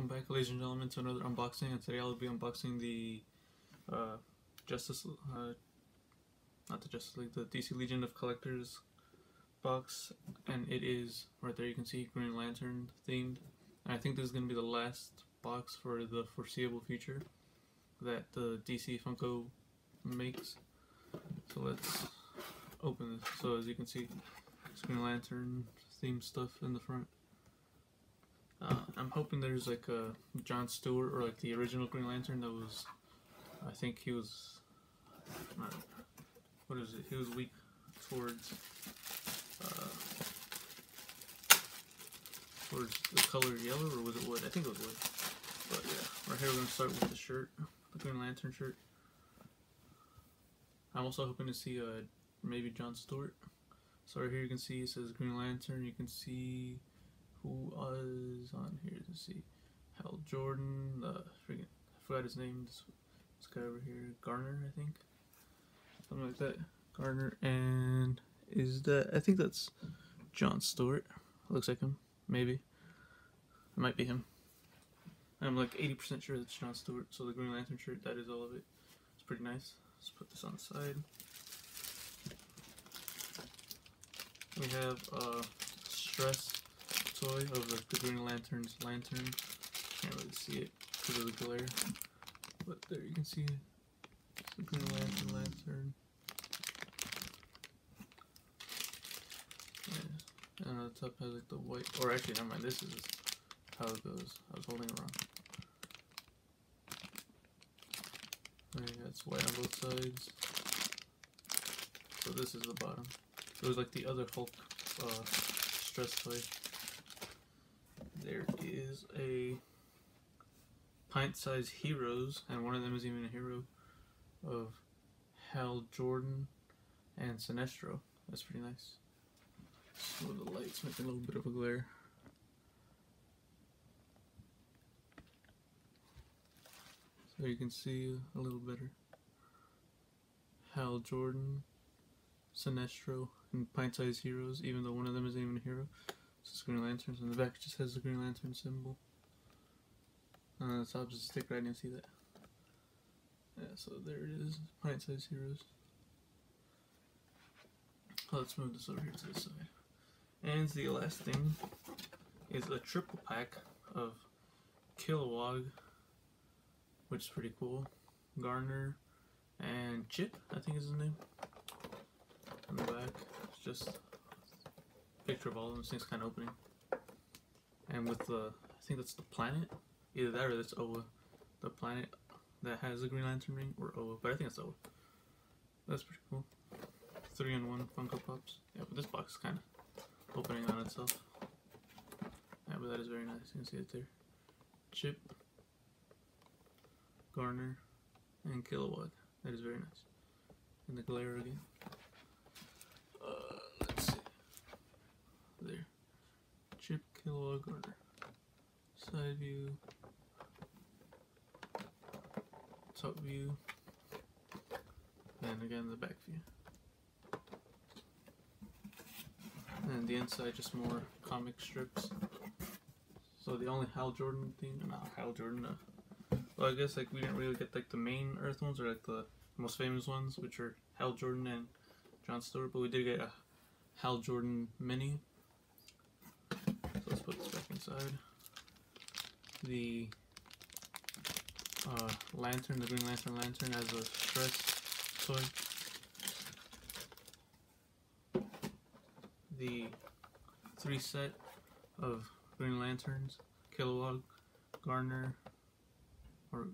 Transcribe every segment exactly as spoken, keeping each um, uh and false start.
Welcome back, ladies and gentlemen, to another unboxing, and today I'll be unboxing the uh, Justice, uh, not the Justice League, the D C Legion of Collectors box, and it is, right there you can see, Green Lantern themed, and I think this is going to be the last box for the foreseeable future that the D C Funko makes. So let's open this. So as you can see, it's Green Lantern themed stuff in the front. Uh, I'm hoping there's like a John Stewart or like the original Green Lantern that was, I think he was, uh, what is it, he was weak towards, uh, towards the color yellow, or was it wood? I think it was wood. But yeah, right here we're going to start with the shirt, the Green Lantern shirt. I'm also hoping to see uh, maybe John Stewart. So right here you can see it says Green Lantern. You can see who is on here. To see Hal Jordan, uh, freaking, I forgot his name, this, this guy over here, Garner, I think, something like that, Garner, and is that, I think that's John Stewart, looks like him, maybe, it might be him, I'm like eighty percent sure that's John Stewart. So the Green Lantern shirt, that is all of it, it's pretty nice. Let's put this on the side. We have uh, Stress toy of like the Green Lantern's lantern. Can't really see it because of the glare, but there you can see it. It's the Green Lantern lantern. Yeah. And on the top has like the white, or actually never mind, this is how it goes. I was holding it wrong. There, yeah, it's white on both sides. So this is the bottom. So it was like the other Hulk uh, Stress toy. There is a pint-sized heroes, and one of them is even a hero, of Hal Jordan and Sinestro. That's pretty nice. So the light's making a little bit of a glare. So you can see a little better. Hal Jordan, Sinestro, and pint-sized heroes, even though one of them isn't even a hero. It's Green Lanterns, and the back just has the Green Lantern symbol. And on the top is a sticker, I didn't see that. Yeah, so there it is, pint-sized heroes. Let's move this over here to the side. And the last thing is a triple pack of Kilowog, which is pretty cool. Garner and Chip, I think is his name. On the back, it's just picture of all of them. This thing's kind of opening, and with the, I think that's the planet, either that or that's Oa, the planet that has the Green Lantern ring, or Oa, but I think it's Oa. That's pretty cool. Three in one Funko Pops. Yeah, but this box is kind of opening on itself. Yeah, but that is very nice. You can see it there. Chip, Garner, and Kilowog. That is very nice. And the glare again. There. Chip, Kilowog, Garner. Side view. Top view. And again the back view. And the inside just more comic strips. So the only Hal Jordan thing, not Hal Jordan, uh, well I guess like we didn't really get like the main Earth ones, or like the most famous ones, which are Hal Jordan and John Stewart, but we did get a Hal Jordan mini. So let's put this back inside. The uh, lantern, the Green Lantern lantern, as a Stress toy. The three set of Green Lanterns, Kilowog, Garner, or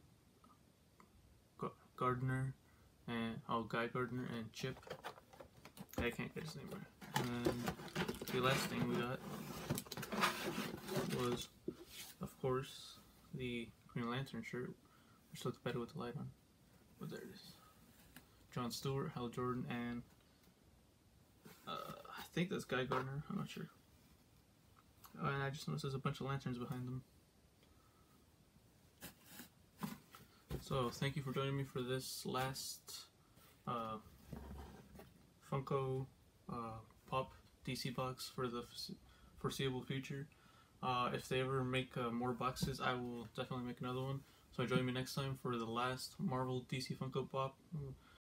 Gardner, and oh, Guy Gardner and Chip. I can't get his name right. And then the last thing we got was, of course, the Green Lantern shirt, which looks better with the light on. But there it is. John Stewart, Hal Jordan, and uh, I think that's Guy Gardner. I'm not sure. Oh, and I just noticed there's a bunch of lanterns behind them. So thank you for joining me for this last uh, Funko uh, Pop D C box for the foreseeable future. Uh, if they ever make uh, more boxes, I will definitely make another one. So join me next time for the last Marvel D C Funko Pop